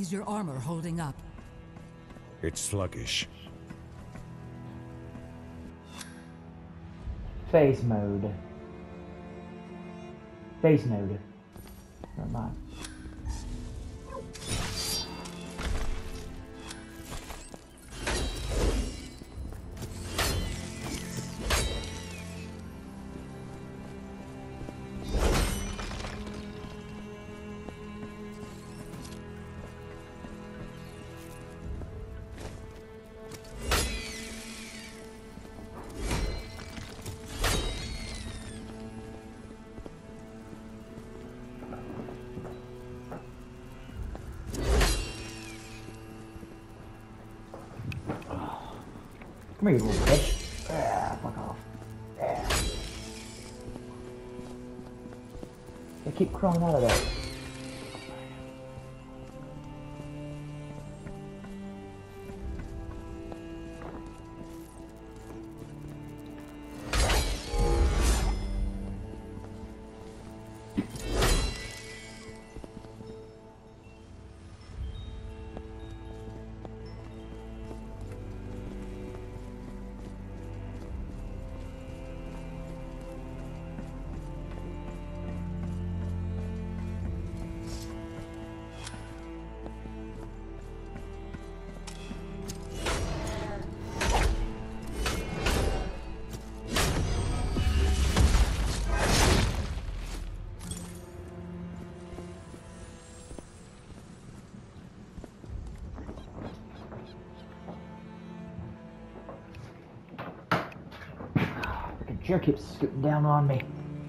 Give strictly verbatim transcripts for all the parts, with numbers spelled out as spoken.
Is your armor holding up? It's sluggish. Phase mode. Phase mode. Never mind. Come here, you little bitch. Ah, fuck off. Ah. They keep crawling out of there. Jerk keeps scooting down on me.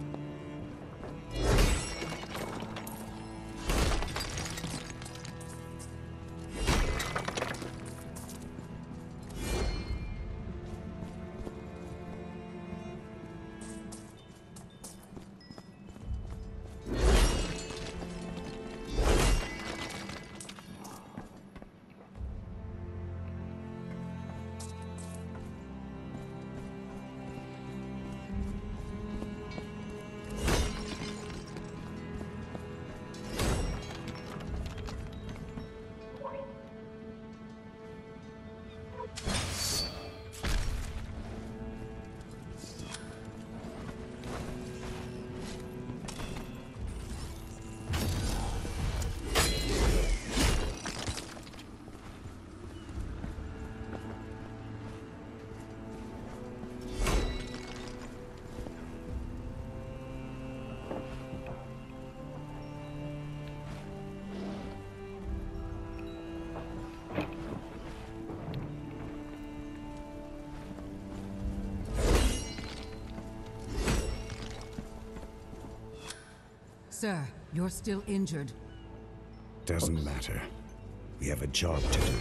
Sir, you're still injured. Doesn't matter. We have a job to do.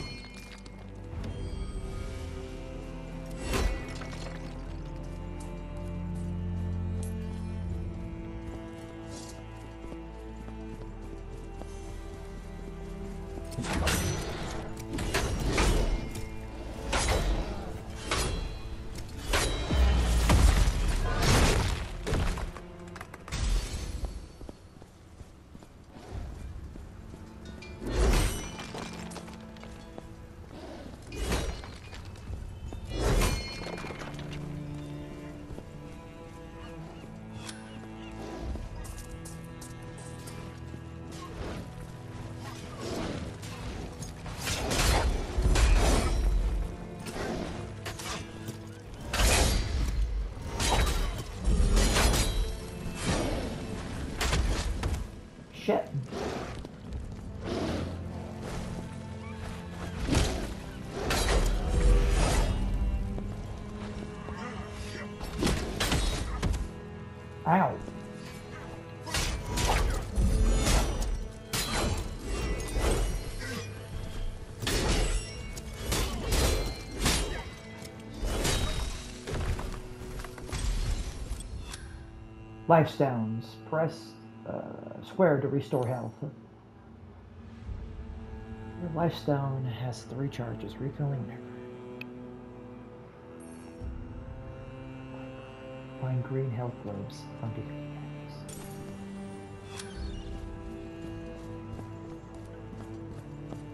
Shit. Ow. Life stones. Press uh, square to restore health. Your life stone has three charges. Refilling there. Find green health globes. Find green health.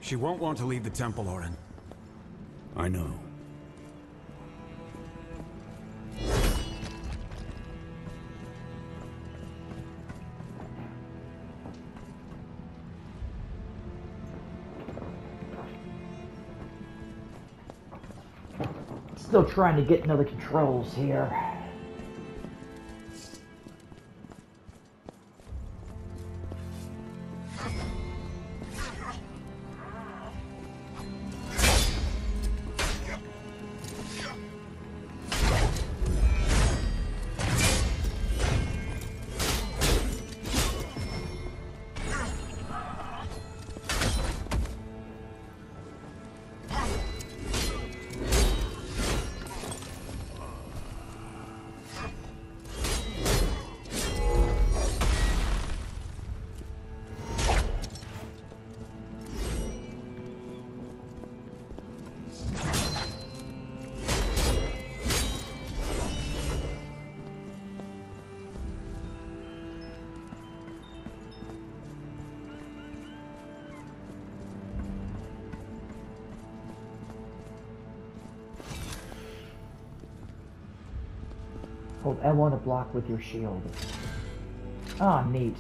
She won't want to leave the temple, Orin. I know. Still trying to get into the controls here. Hold L one to block with your shield. Ah, neat.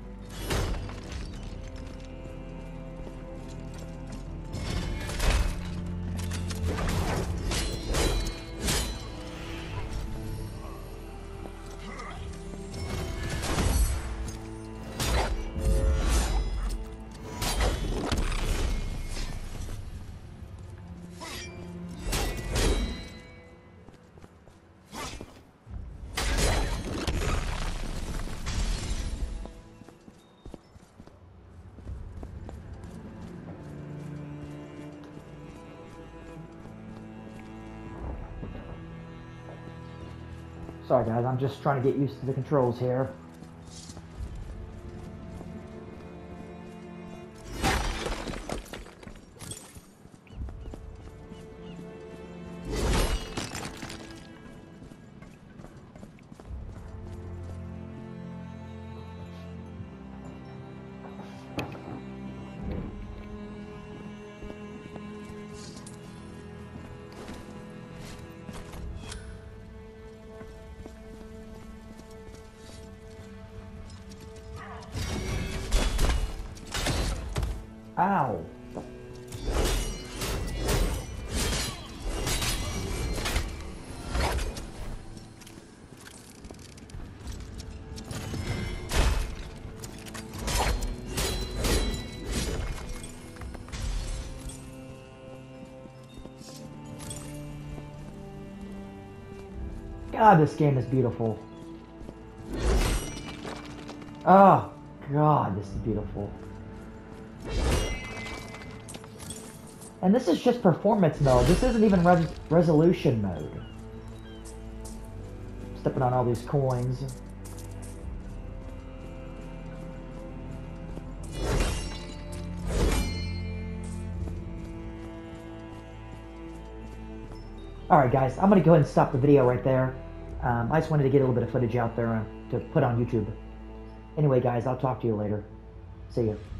Sorry guys, I'm just trying to get used to the controls here. Ow. God, this game is beautiful. Oh, God, this is beautiful. And this is just performance mode. This isn't even res resolution mode. Stepping on all these coins. Alright guys, I'm going to go ahead and stop the video right there. Um, I just wanted to get a little bit of footage out there uh, to put on YouTube. Anyway guys, I'll talk to you later. See ya.